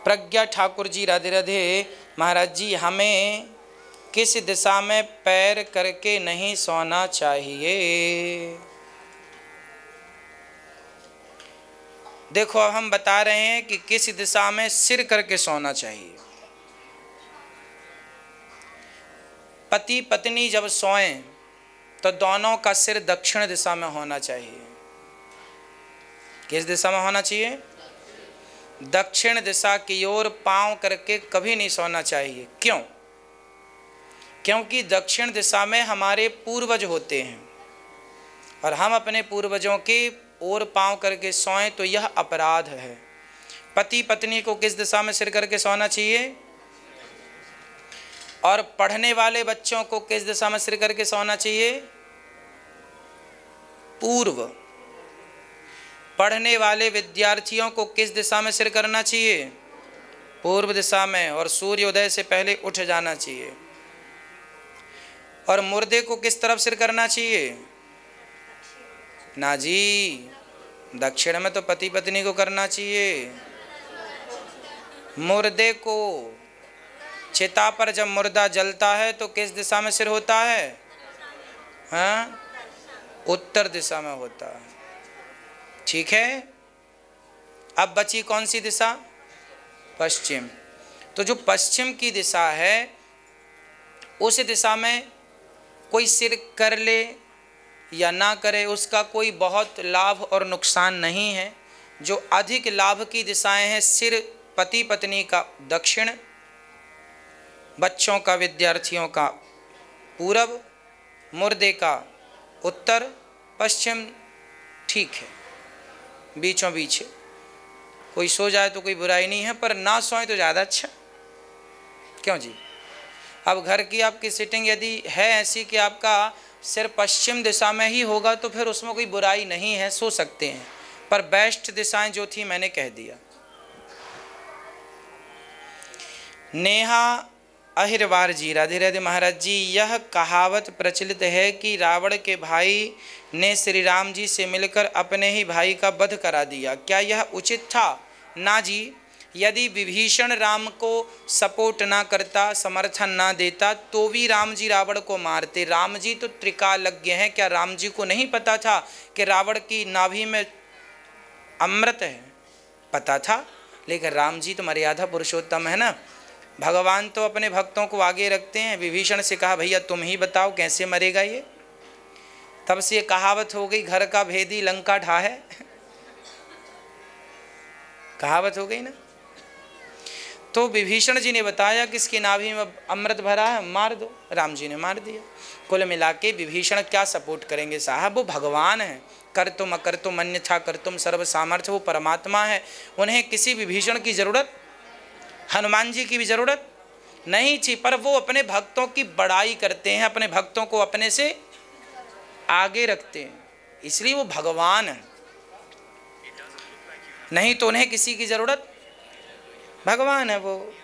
प्रज्ञा ठाकुर जी, राधे राधे। महाराज जी, हमें किस दिशा में पैर करके नहीं सोना चाहिए? देखो, अब हम बता रहे हैं कि किस दिशा में सिर करके सोना चाहिए। पति पत्नी जब सोएं तो दोनों का सिर दक्षिण दिशा में होना चाहिए। किस दिशा में होना चाहिए? दक्षिण दिशा की ओर पांव करके कभी नहीं सोना चाहिए। क्यों? क्योंकि दक्षिण दिशा में हमारे पूर्वज होते हैं और हम अपने पूर्वजों के ओर पांव करके सोएं तो यह अपराध है। पति पत्नी को किस दिशा में सिर करके सोना चाहिए? और पढ़ने वाले बच्चों को किस दिशा में सिर करके सोना चाहिए? पूर्व। पढ़ने वाले विद्यार्थियों को किस दिशा में सिर करना चाहिए? पूर्व दिशा में। और सूर्योदय से पहले उठ जाना चाहिए। और मुर्दे को किस तरफ सिर करना चाहिए? ना जी, दक्षिण में तो पति पत्नी को करना चाहिए। मुर्दे को, चिता पर जब मुर्दा जलता है तो किस दिशा में सिर होता है? हाँ, उत्तर दिशा में होता है। ठीक है। अब बची कौन सी दिशा? पश्चिम। तो जो पश्चिम की दिशा है उस दिशा में कोई सिर कर ले या ना करे उसका कोई बहुत लाभ और नुकसान नहीं है। जो अधिक लाभ की दिशाएं हैं, सिर पति पत्नी का दक्षिण, बच्चों का विद्यार्थियों का पूरब, मुर्दे का उत्तर, पश्चिम। ठीक है, बीचों बीच है। कोई सो जाए तो कोई बुराई नहीं है, पर ना सोए तो ज़्यादा अच्छा। क्यों जी? अब घर की आपकी सिटिंग यदि है ऐसी कि आपका सिर पश्चिम दिशा में ही होगा तो फिर उसमें कोई बुराई नहीं है, सो सकते हैं। पर बेस्ट दिशाएं जो थी मैंने कह दिया। नेहा अहिरवार जी, राधे राधे। महाराज जी, यह कहावत प्रचलित है कि रावण के भाई ने श्री राम जी से मिलकर अपने ही भाई का वध करा दिया। क्या यह उचित था? ना जी। यदि विभीषण राम को सपोर्ट ना करता, समर्थन ना देता, तो भी राम जी रावण को मारते। राम जी तो त्रिकालज्ञ हैं। क्या राम जी को नहीं पता था कि रावण की नाभि में अमृत है? पता था, लेकिन राम जी तो मर्यादा पुरुषोत्तम है ना। भगवान तो अपने भक्तों को आगे रखते हैं। विभीषण से कहा, भैया तुम ही बताओ कैसे मरेगा ये। तब से ये कहावत हो गई, घर का भेदी लंका ढाहे। कहावत हो गई ना। तो विभीषण जी ने बताया कि इसकी नाभि में अमृत भरा है, मार दो। राम जी ने मार दिया। कुल मिला के विभीषण क्या सपोर्ट करेंगे साहब? वो भगवान है। कर तुम अकर तुम अन्यथा कर तुम सर्व सामर्थ्य, वो परमात्मा है। उन्हें किसी विभीषण की जरूरत, हनुमान जी की भी जरूरत नहीं थी। पर वो अपने भक्तों की बड़ाई करते हैं, अपने भक्तों को अपने से आगे रखते हैं, इसलिए वो भगवान है। नहीं तो उन्हें किसी की जरूरत, भगवान है वो।